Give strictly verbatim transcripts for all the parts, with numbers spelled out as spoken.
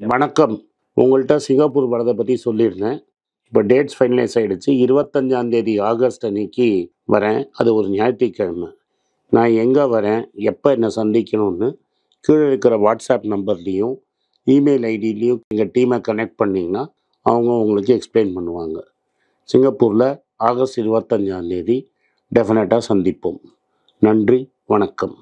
வணக்கம். உங்கள்கிட்ட சிங்கப்பூர் வரதை பற்றி சொல்லியிருந்தேன். இப்போ டேட்ஸ் ஃபைனலைஸ் ஆகிடுச்சு. இருபத்தஞ்சாம் தேதி ஆகஸ்ட் அன்னைக்கு வரேன். அது ஒரு ஞாயிற்றுக்கிழமை. நான் எங்கே வரேன், எப்போ என்னை சந்திக்கணும்னு கீழே இருக்கிற வாட்ஸ்அப் நம்பர்லேயும் இமெயில் ஐடியிலையும் எங்கள் டீமை கனெக்ட் பண்ணிங்கன்னா அவங்க உங்களுக்கு எக்ஸ்பிளைன் பண்ணுவாங்க. சிங்கப்பூரில் ஆகஸ்ட் இருபத்தஞ்சாம் தேதி டெஃபினட்டாக சந்திப்போம். நன்றி, வணக்கம்.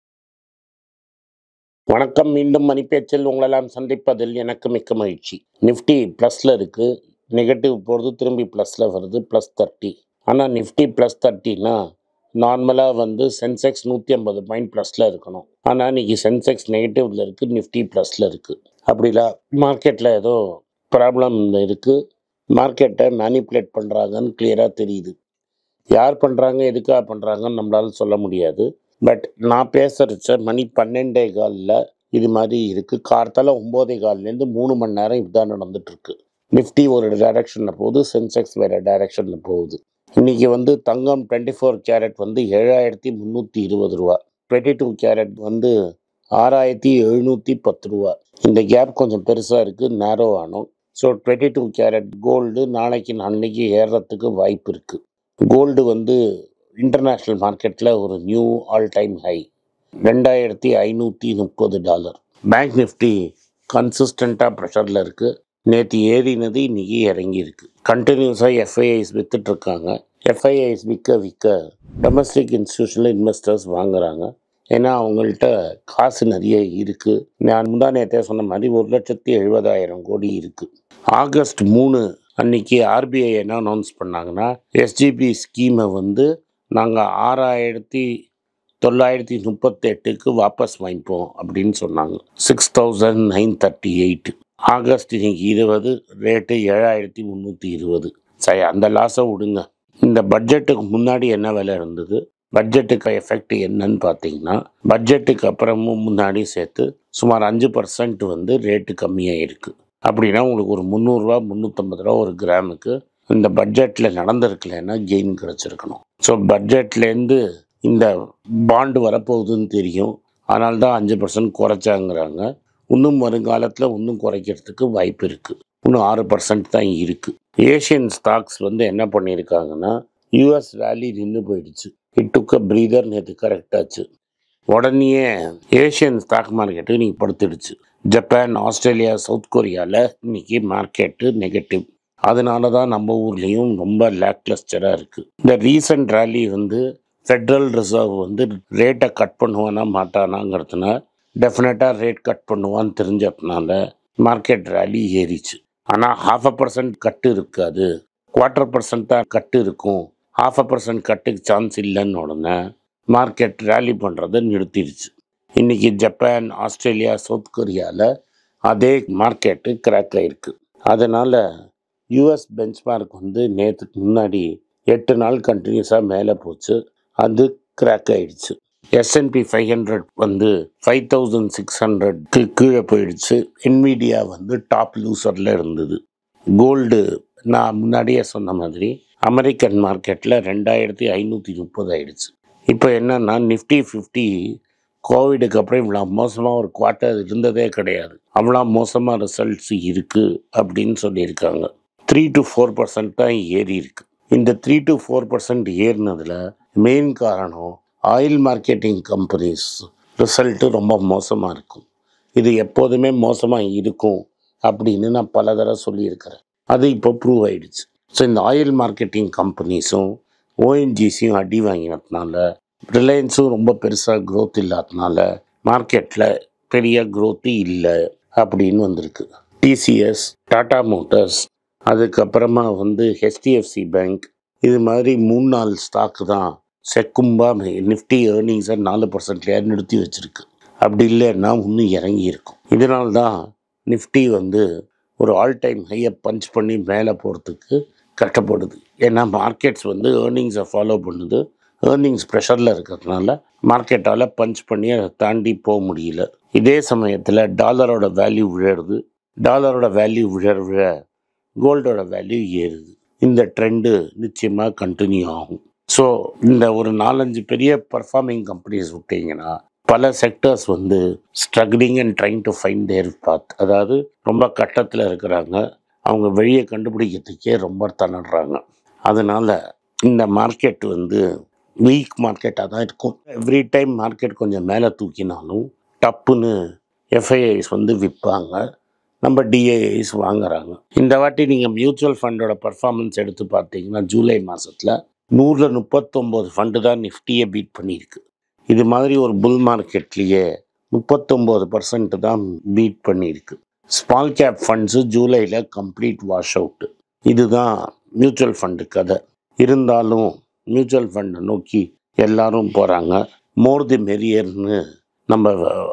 வணக்கம். மீண்டும் மணிப்பேச்சில் உங்களெல்லாம் சந்திப்பதில் எனக்கு மிக்க மகிழ்ச்சி. நிஃப்டி ப்ளஸில் இருக்குது. நெகட்டிவ் போகிறது திரும்பி ப்ளஸில் வருது, ப்ளஸ் தேர்ட்டி. ஆனால் நிஃப்டி ப்ளஸ் தேர்ட்டினா நார்மலாக வந்து சென்செக்ஸ் நூற்றி ஐம்பது பாயிண்ட் ப்ளஸில் இருக்கணும். ஆனால் இன்றைக்கி சென்செக்ஸ் நெகட்டிவில் இருக்குது, நிஃப்டி ப்ளஸில் இருக்குது. அப்படிலாம் மார்க்கெட்டில் ஏதோ ப்ராப்ளம் இருக்குது. மார்க்கெட்டை மேனிப்புலேட் பண்ணுறாங்கன்னு கிளியராக தெரியுது. யார் பண்ணுறாங்க, எதுக்காக பண்ணுறாங்கன்னு நம்மளால சொல்ல முடியாது. பட் நான் பேசுகிறச்ச மணி பன்னெண்டே காலில் இது மாதிரி இருக்குது. கார்த்தால ஒம்போதே கால்லேருந்து மூணு மணி நேரம் இதுதான் நடந்துகிட்ருக்கு. நிஃப்டி ஒரு டைரக்ஷனில் போகுது, சென்செக்ஸ் வேறு டைரக்ஷனில் போகுது. இன்றைக்கி வந்து தங்கம் டுவெண்ட்டி ஃபோர் கேரட் வந்து ஏழாயிரத்தி முந்நூற்றி இருபது ரூபா, டுவெண்ட்டி டூ கேரட் வந்து ஆறாயிரத்தி எழுநூற்றி பத்து ரூபா. இந்த கேப் கொஞ்சம் பெருசாக இருக்குது, நேரோ ஆனும். So twenty two carat gold நாளைக்கு நாளைக்கு ஏறுறதுக்கு வாய்ப்பு இருக்குது. கோல்டு வந்து இன்டர்நேஷ்னல் மார்க்கெட்டில் ஒரு நியூ ஆல் டைம் ஹை, ரெண்டாயிரத்தி ஐநூற்றி முப்பது டாலர். பேங்க் நிஃப்டி கன்சிஸ்டண்ட்டாக ப்ரெஷரில் இருக்குது. நேற்று ஏறினது இன்றைக்கி இறங்கியிருக்கு. கண்டினியூஸாக எஃப்ஐஐஸ் விற்றுட்ருக்காங்க. எஃப்ஐஐஸ் விற்க விற்க டொமஸ்டிக் இன்ஸ்டியூஷனல் இன்வெஸ்டர்ஸ் வாங்குகிறாங்க. ஏன்னா அவங்கள்ட்ட காசு நிறைய இருக்குது. நான் முந்தா நேற்றே சொன்ன மாதிரி ஒரு லட்சத்தி எழுபதாயிரம் கோடி இருக்குது. ஆகஸ்ட் மூணு அன்றைக்கி ஆர்பிஐ என்ன அனௌன்ஸ் பண்ணாங்கன்னா, எஸ்ஜிபி ஸ்கீமை வந்து நாங்கள் ஆறாயிரத்தி தொள்ளாயிரத்தி முப்பத்தெட்டுக்கு வாபஸ் வாங்கிப்போம் அப்படின்னு சொன்னாங்க. Six thousand nine thirty eight August இன்னைக்கு இருபது, ரேட்டு ஏழாயிரத்தி முந்நூற்றி இருபது. சரி, அந்த லாஸை விடுங்க. இந்த பட்ஜெட்டுக்கு முன்னாடி என்ன விலை இருந்தது, பட்ஜெட்டுக்கு எஃபெக்ட் என்னன்னு பார்த்தீங்கன்னா, பட்ஜெட்டுக்கு அப்புறமும் முன்னாடி சேர்த்து சுமார் அஞ்சு பர்சன்ட் வந்து ரேட்டு கம்மியாக இருக்குது. அப்படின்னா உங்களுக்கு ஒரு முந்நூறுரூவா முந்நூற்றம்பது ரூபா ஒரு கிராமுக்கு இந்த பட்ஜெட்டில் நடந்திருக்கலன்னா கெயின் கிடச்சிருக்கணும். ஸோ பட்ஜெட்லேருந்து இந்த பாண்டு வரப்போகுதுன்னு தெரியும். அதனால தான் அஞ்சு பர்சன்ட் குறைச்சாங்கிறாங்க. இன்னும் வருங்காலத்தில் இன்னும் குறைக்கிறதுக்கு வாய்ப்பு இருக்குது. இன்னும் ஆறு பர்சன்ட் தான் இருக்குது. ஏஷியன் ஸ்டாக்ஸ் வந்து என்ன பண்ணியிருக்காங்கன்னா, யூஎஸ் வேலி நின்று போயிடுச்சு. இட்டுக்க பிரீதர் நேற்று கரெக்டாச்சு. உடனே ஏஷியன் ஸ்டாக் மார்க்கெட்டு இன்னைக்கு படுத்துடுச்சு. ஜப்பான், ஆஸ்திரேலியா, சவுத் கொரியாவில் இன்னைக்கு மார்க்கெட்டு நெகட்டிவ். அதனால தான் நம்ம ஊர்லேயும் ரொம்ப லேக்லஸ்டராக இருக்குது. இந்த ரீசன்ட் ரேலி வந்து ஃபெட்ரல் ரிசர்வ் வந்து ரேட்டை கட் பண்ணுவானா மாட்டானாங்கிறதுனா டெஃபினட்டாக ரேட் கட் பண்ணுவான்னு தெரிஞ்சதுனால மார்க்கெட் ரேலி ஏறிச்சு. ஆனால் ஹாஃப் அ பர்சன்ட் கட்டு இருக்காது, குவார்ட்டர் பர்சன்ட் தான் கட்டு இருக்கும். ஹாஃப் அ பர்சன்ட் கட்டுக்கு சான்ஸ் இல்லைன்னு உடனே மார்க்கெட் ரேலி பண்ணுறதை நிறுத்திடுச்சு. இன்றைக்கி ஜப்பான், ஆஸ்திரேலியா, சவுத் கொரியாவில் அதே மார்க்கெட்டு கிராக் ஆகிருக்கு. அதனால் யூஎஸ் பெஞ்ச்மார்க் வந்து நேற்றுக்கு முன்னாடி எட்டு நாள் கண்டினியூஸாக மேலே போச்சு, அது கிராக் ஆகிடுச்சு. எஸ்என்பி ஃபைவ் ஹண்ட்ரட் வந்து ஃபைவ் தௌசண்ட் சிக்ஸ் ஹண்ட்ரட்க்கு கீழே போயிடுச்சு. இன்மீடியா வந்து டாப் லூசரில் இருந்தது. கோல்டு நான் முன்னாடியே சொன்ன மாதிரி அமெரிக்கன் மார்க்கெட்டில் ரெண்டாயிரத்தி ஐநூற்றி முப்பது ஆயிடுச்சு. இப்போ என்னென்னா, நிஃப்டி ஃபிஃப்டி கோவிடுக்கு அப்புறம் இவ்வளோ மோசமாக ஒரு குவார்ட்டர் இருந்ததே கிடையாது. அவ்வளோ மோசமாக ரிசல்ட்ஸ் இருக்குது அப்படின்னு சொல்லியிருக்காங்க. த்ரீ டு ஃபோர் பர்சன்ட் தான் ஏறி இருக்குது. இந்த த்ரீ டு ஃபோர் பர்சன்ட் ஏறினதில் மெயின் காரணம் ஆயில் மார்க்கெட்டிங் கம்பெனிஸ் ரிசல்ட்டு ரொம்ப மோசமாக இருக்கும். இது எப்போதுமே மோசமாக இருக்கும் அப்படின்னு நான் பல தடவை சொல்லியிருக்கிறேன். அது இப்போ ப்ரூவ் ஆகிடுச்சு. ஸோ இந்த ஆயில் மார்க்கெட்டிங் கம்பெனிஸும் ஓஎன்ஜிசியும் அடி வாங்கினதுனால, ரிலையன்ஸும் ரொம்ப பெருசாக க்ரோத் இல்லாததுனால மார்க்கெட்டில் பெரிய க்ரோத்து இல்லை அப்படின்னு வந்திருக்கு. டிசிஎஸ், டாடா மோட்டர்ஸ், அதுக்கப்புறமா வந்து ஹெச்டிஎஃப்சி பேங்க், இது மாதிரி மூணு நாலு ஸ்டாக்கு தான் செக்கும்பா நிஃப்டி ஏர்னிங்ஸை நாலு பர்சன்ட்லேயே நிறுத்தி வச்சுருக்கு. அப்படி இல்லைன்னா இன்னும் இறங்கி இருக்கும். இதனால தான் நிஃப்டி வந்து ஒரு ஆல் டைம் ஹையை பஞ்ச் பண்ணி மேலே போகிறதுக்கு கஷ்டப்படுது. ஏன்னா மார்க்கெட்ஸ் வந்து ஏர்னிங்ஸை ஃபாலோ பண்ணுது. ஏர்னிங்ஸ் ப்ரெஷரில் இருக்கிறதுனால மார்க்கெட்டால் பஞ்ச் பண்ணி அதை தாண்டி போக முடியல. இதே சமயத்தில் டாலரோட வேல்யூ விழருது. டாலரோட வேல்யூ விழ விழ கோல்டோட வேல்யூ ஏறுது. இந்த ட்ரெண்டு நிச்சயமாக கண்டினியூ ஆகும். ஸோ இந்த ஒரு நாலஞ்சு பெரிய பர்ஃபார்மிங் கம்பெனிஸ் விட்டிங்கன்னா பல செக்டர்ஸ் வந்து struggling and trying to find their path. அதாவது ரொம்ப கட்டத்தில் இருக்கிறாங்க, அவங்க வழியை கண்டுபிடிக்கிறதுக்கே ரொம்ப திணறாங்க. அதனால் இந்த மார்க்கெட் வந்து வீக் மார்க்கெட்டாக தான் இருக்கும். எவ்ரி டைம் மார்க்கெட் கொஞ்சம் மேலே தூக்கினாலும் டப்புன்னு எஃப்ஐஐஸ் வந்து விற்பாங்க, நம்ம டிஐஐஸ் வாங்குறாங்க. இந்த வாட்டி நீங்கள் மியூச்சுவல் ஃபண்டோட பர்ஃபார்மன்ஸ் எடுத்து பார்த்தீங்கன்னா ஜூலை மாதத்தில் நூறில் முப்பத்தொம்போது ஃபண்டு தான் நிஃப்டியை பீட் பண்ணியிருக்கு. இது மாதிரி ஒரு புல் மார்க்கெட்லேயே முப்பத்தொம்போது பர்சன்ட் தான் பீட் பண்ணியிருக்கு. ஸ்மால் கேப் ஃபண்ட்ஸு ஜூலையில் கம்ப்ளீட் வாஷ் அவுட்டு. இதுதான் மியூச்சுவல் ஃபண்டு கதை. இருந்தாலும் மியூச்சுவல் ஃபண்டை நோக்கி எல்லாரும் போகிறாங்க. மோர் தி மெரியர்னு நம்ம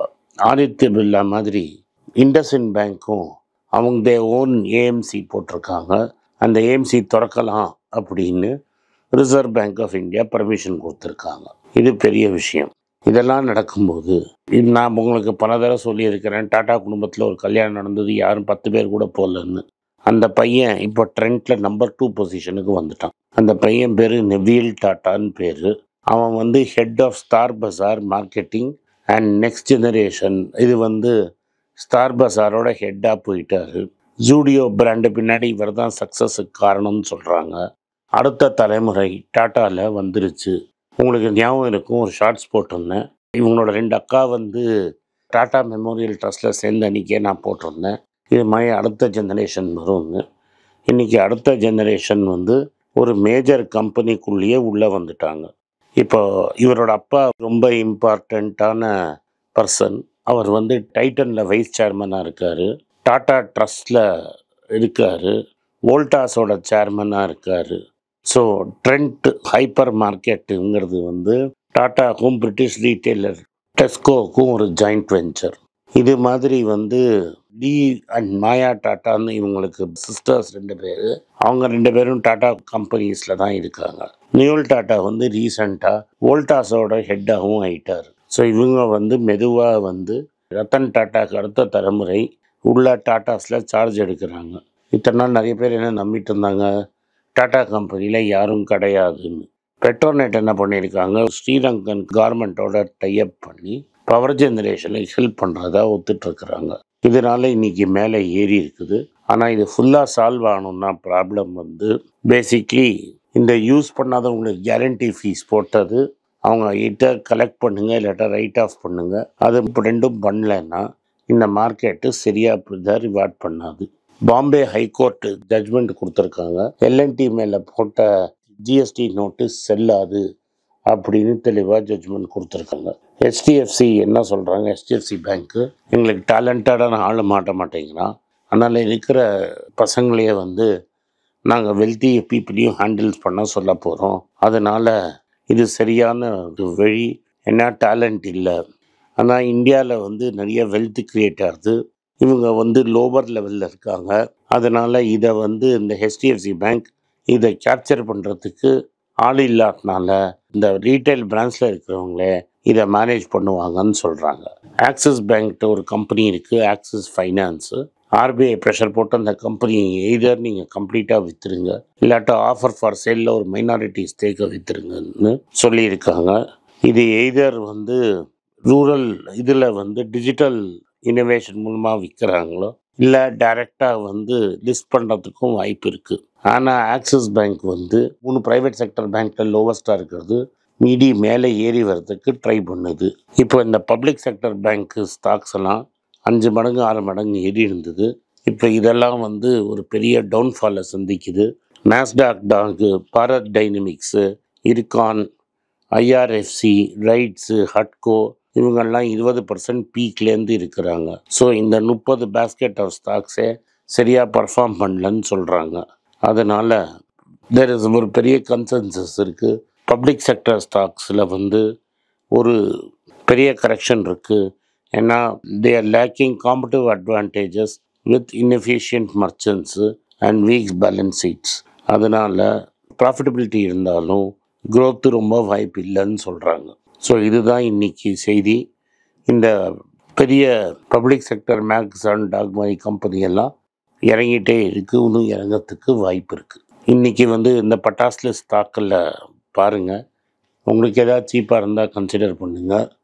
ஆதித்ய பிர்லா மாதிரி இண்டஸ்இண்ட் பேங்க்கும் அவங்க தே ஓன் ஏஎம்சி போட்டிருக்காங்க. அந்த ஏஎம்சி திறக்கலாம் அப்படின்னு Reserve Bank of India permission கொடுத்துருக்காங்க. இது பெரிய விஷயம். இதெல்லாம் நடக்கும்போது இது நான் உங்களுக்கு பல தடவை சொல்லியிருக்கிறேன், டாடா குடும்பத்தில் ஒரு கல்யாணம் நடந்தது, யாரும் பத்து பேர் கூட போகலன்னு. அந்த பையன் இப்போ ட்ரெண்டில் நம்பர் டூ பொசிஷனுக்கு வந்துட்டான். அந்த பையன் பேர் நெவில் டாட்டான்னு பேர். அவன் வந்து head of Star Bazaar marketing and next generation. இது வந்து ஸ்டார் பஸாரோட ஹெட்டாக போயிட்டார். ஜூடியோ பிராண்டு பின்னாடி இவர் தான் சக்ஸஸுக்கு காரணம்னு சொல்கிறாங்க. அடுத்த தலைமுறை டாட்டாவில் வந்துருச்சு. உங்களுக்கு ஞாபகம் இருக்கும், ஒரு ஷார்ட்ஸ் போட்டிருந்தேன். இவங்களோட ரெண்டு அக்கா வந்து டாடா மெமோரியல் ட்ரஸ்ட்டில் சேர்ந்த அன்றைக்கே நான் போட்டிருந்தேன், இது மாதிரி அடுத்த ஜெனரேஷன் வரும்னு. இன்றைக்கி அடுத்த ஜெனரேஷன் வந்து ஒரு மேஜர் கம்பெனிக்குள்ளேயே உள்ளே வந்துட்டாங்க. இப்போ இவரோட அப்பா ரொம்ப இம்பார்ட்டண்ட்டான பர்சன். அவர் வந்து டைட்டனில் வைஸ் சேர்மனாக இருக்கார், டாடா ட்ரஸ்டில் இருக்கார், வோல்டாஸோட சேர்மனாக இருக்கார். ஸோ ட்ரெண்ட் ஹைப்பர் மார்க்கெட்டுங்கிறது வந்து டாட்டாக்கும் பிரிட்டிஷ் ரீட்டெய்லர் டெஸ்கோவுக்கும் ஒரு ஜாயிண்ட் வெஞ்சர். இது மாதிரி வந்து டி அண்ட் மாயா டாட்டான்னு இவங்களுக்கு சிஸ்டர்ஸ் ரெண்டு பேர். அவங்க ரெண்டு பேரும் டாட்டா கம்பெனிஸில் தான் இருக்காங்க. நியோல் டாட்டா வந்து ரீசண்டாக வோல்டாஸோட ஹெட்டாகவும் ஆயிட்டார். ஸோ இவங்க வந்து மெதுவாக வந்து ரத்தன் டாட்டாக்கு அடுத்த தலைமுறை உள்ள டாட்டாஸில் சார்ஜ் எடுக்கிறாங்க. இத்தனை நாள் நிறைய பேர் என்ன நம்பிட்டு இருந்தாங்க, டாட்டா கம்பெனியில் யாரும் கிடையாதுன்னு. பெட்ரோநெட் என்ன பண்ணியிருக்காங்க, ஸ்ரீலங்கன் கவர்மெண்ட்டோட டைஅப் பண்ணி பவர் ஜெனரேஷனுக்கு ஹெல்ப் பண்ணுறதா ஒத்துட்ருக்குறாங்க. இதனால் இன்றைக்கி மேலே ஏறி இருக்குது. ஆனால் இது ஃபுல்லாக சால்வ் ஆகணுன்னா ப்ராப்ளம் வந்து பேசிக்லி இந்த யூஸ் பண்ணாதவங்களுக்கு கேரண்டி ஃபீஸ் போட்டது அவங்க கிட்ட கலெக்ட் பண்ணுங்கள், இல்லாட்டா ரைட் ஆஃப் பண்ணுங்கள். அது இப்போ ரெண்டும் பண்ணலைன்னா இந்த மார்க்கெட்டு சரியாக தான் ரிவார்ட் பண்ணாது. பாம்பே ஹைகோர்ட்டு ஜட்ஜ்மெண்ட் கொடுத்துருக்காங்க, எல்என்டி மேலே போட்ட ஜிஎஸ்டி நோட்டீஸ் செல்லாது அப்படின்னு தெளிவாக ஜட்ஜ்மெண்ட் கொடுத்துருக்காங்க. ஹெச்டிஎஃப்சி என்ன சொல்கிறாங்க, ஹெச்டிஎஃப்சி பேங்க்கு எங்களுக்கு டேலண்டடான ஆள் மாட்ட மாட்டேங்கிறான், அதனால் இருக்கிற பசங்களையே வந்து நாங்கள் வெல்த்தி பீப்புளையும் ஹேண்டில்ஸ் பண்ண சொல்ல போகிறோம். அதனால் இது சரியான ஒரு வழி. என்ன டேலண்ட் இல்லை, ஆனால் இந்தியாவில் வந்து நிறைய வெல்த் கிரியேட் ஆகுது. இவங்க வந்து லோவர் லெவலில் இருக்காங்க. அதனால் இதை வந்து இந்த ஹெச்டிஎஃப்சி பேங்க் இதை கேப்சர் பண்ணுறதுக்கு ஆள் இல்லாதனால இந்த ரீட்டைல் பிரான்ச்சில் இருக்கிறவங்களே இதை மேனேஜ் பண்ணுவாங்கன்னு சொல்கிறாங்க. ஆக்சிஸ் பேங்க்கிட்ட ஒரு கம்பெனி இருக்குது, ஆக்சிஸ் ஃபைனான்ஸு. ஆர்பிஐ ப்ரெஷர் போட்டு அந்த கம்பெனியை எய்தர் நீங்கள் கம்ப்ளீட்டாக விற்றுருங்க, இல்லாட்டா ஆஃபர் ஃபார் சேலில் ஒரு மைனாரிட்டி ஸ்டேக்கை விற்றுருங்கன்னு சொல்லியிருக்காங்க. இது எய்தர் வந்து ரூரல் இதில் வந்து டிஜிட்டல் இனோவேஷன் மூலமாக விற்கிறாங்களோ, இல்லை டைரெக்டாக வந்து லிஸ்ட் பண்ணுறதுக்கும் வாய்ப்பு இருக்குது. ஆனால் ஆக்சிஸ் பேங்க் வந்து மூணு ப்ரைவேட் செக்டர் பேங்க்கில் லோவஸ்ட்டாக இருக்கிறது, மீடி மேலே ஏறி வர்றதுக்கு ட்ரை பண்ணுது. இப்போ இந்த பப்ளிக் செக்டர் பேங்க்கு ஸ்டாக்ஸ் எல்லாம் அஞ்சு மடங்கு ஆறு மடங்கு ஏறி இருந்தது. இப்போ இதெல்லாம் வந்து ஒரு பெரிய டவுன்ஃபாலை சந்திக்குது. நாஸ்டாக் டாக்கு, பாரத் டைனமிக்ஸு, இருகான், ஐஆர்எஃப்சி, ரைட்ஸு, ஹட்கோ இவங்கெல்லாம் இருபது பர்சன்ட் பீக்லேருந்து இருக்கிறாங்க. ஸோ இந்த முப்பது பேஸ்கெட் ஆஃப் ஸ்டாக்ஸே சரியாக பர்ஃபார்ம் பண்ணலன்னு சொல்கிறாங்க. அதனால் தேர் இஸ் ஒரு பெரிய கன்சென்சஸ் இருக்குது. பப்ளிக் செக்டர் ஸ்டாக்ஸில் வந்து ஒரு பெரிய கரெக்ஷன் இருக்குது. ஏன்னா they are lacking competitive advantages with inefficient merchants and weak balance sheets. அதனால் ப்ராஃபிட்டபிலிட்டி இருந்தாலும் க்ரோத்து ரொம்ப வாய்ப்பு இல்லைன்னு சொல்கிறாங்க. ஸோ இதுதான் இன்றைக்கி செய்தி. இந்த பெரிய பப்ளிக் செக்டர் மேக்ஸான் டாக் மாதிரி கம்பெனியெல்லாம் இறங்கிட்டே இருக்குது, இன்னும் இறங்கிறதுக்கு வாய்ப்பு இருக்குது. இன்றைக்கி வந்து இந்த பட்டாஸ்ல ஸ்டாக்கில் பாருங்கள், உங்களுக்கு எதாவது சீப்பாக இருந்தால் கன்சிடர் பண்ணுங்கள்.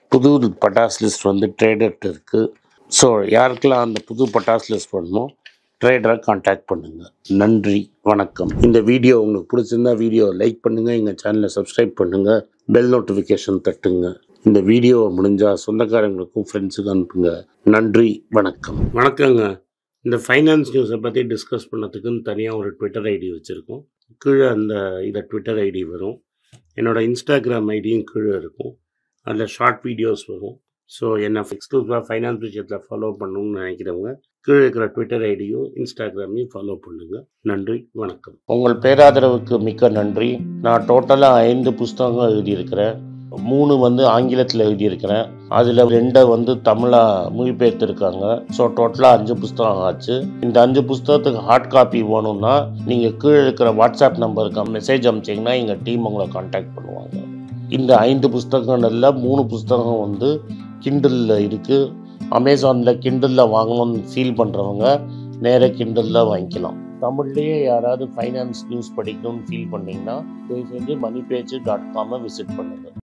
புது பட்டாஸ் லிஸ்ட் வந்து ட்ரேடர்கிட்ட இருக்குது. ஸோ யாருக்கெல்லாம் அந்த புது பட்டாஸ் லிஸ்ட் பண்ணணுமோ ட்ரேடரை கான்டாக்ட் பண்ணுங்கள். நன்றி, வணக்கம். இந்த வீடியோ உங்களுக்கு பிடிச்சிருந்தா வீடியோ லைக் பண்ணுங்கள், எங்கள் சேனலை சப்ஸ்கிரைப் பண்ணுங்கள், பெல் நோட்டிஃபிகேஷன் தட்டுங்க. இந்த வீடியோவை முடிஞ்சால் சொந்தக்காரங்களுக்கும் ஃப்ரெண்ட்ஸுக்கும் அனுப்புங்க. நன்றி, வணக்கம். வணக்கங்க. இந்த ஃபைனான்ஸ் நியூஸை பற்றி டிஸ்கஸ் பண்ணதுக்குன்னு தனியாக ஒரு ட்விட்டர் ஐடி வச்சுருக்கோம். கீழே அந்த இதை ட்விட்டர் ஐடி வரும். என்னோடய இன்ஸ்டாகிராம் ஐடியும் கீழே இருக்கும். அதில் ஷார்ட் வீடியோஸ் வரும். ஸோ என்னை எக்ஸ்க்ளூசிவாக ஃபைனான்ஸ் விஷயத்தில் ஃபாலோ பண்ணணும்னு நினைக்கிறவங்க கீழே இருக்கிற ட்விட்டர் ஐடியும் இன்ஸ்டாகிராமையும் ஃபாலோ பண்ணுங்கள். நன்றி, வணக்கம். உங்கள் பேராதரவுக்கு மிக்க நன்றி. நான் டோட்டலாக ஐந்து புஸ்தகங்கள் எழுதியிருக்கிறேன். மூணு வந்து ஆங்கிலத்தில் எழுதியிருக்கிறேன். அதில் ரெண்டை வந்து தமிழாக மொழிபெயர்த்துருக்காங்க. ஸோ டோட்டலாக அஞ்சு புஸ்தகம் ஆச்சு. இந்த அஞ்சு புஸ்தகத்துக்கு ஹார்ட் காப்பி வேணும்னா நீங்கள் கீழே இருக்கிற வாட்ஸ்அப் நம்பருக்கு மெசேஜ் அனுப்பிச்சிங்கன்னா எங்கள் டீம் உங்களை கான்டாக்ட் பண்ணுவாங்க. இந்த ஐந்து புஸ்தகங்களில் மூணு புஸ்தகம் வந்து கிண்டலில் இருக்குது. அமேசானில் கிண்டலில் வாங்கணும்னு ஃபீல் பண்ணுறவங்க நேராக கிண்டலில் வாங்கிக்கலாம். தமிழ்லேயே யாராவது ஃபைனான்ஸ் நியூஸ் படிக்கணும்னு ஃபீல் பண்ணிங்கன்னா தயவு செஞ்சு மணி பேஜ் டாட் காமை விசிட் பண்ணுங்கள்.